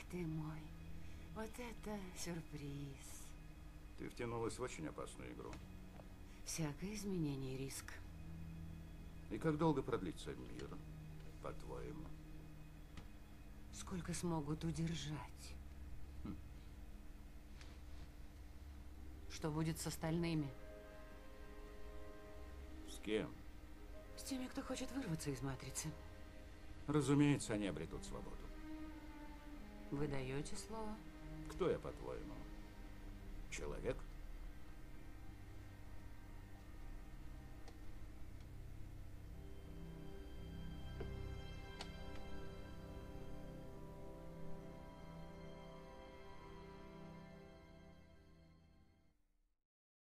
ты мой. Вот это сюрприз. Ты втянулась в очень опасную игру. Всякое изменение — риск. И как долго продлится мир, по-твоему? Сколько смогут удержать? Что будет с остальными? С кем? С теми, кто хочет вырваться из матрицы. Разумеется, они обретут свободу. Вы даете слово? Кто я, по-твоему? Человек?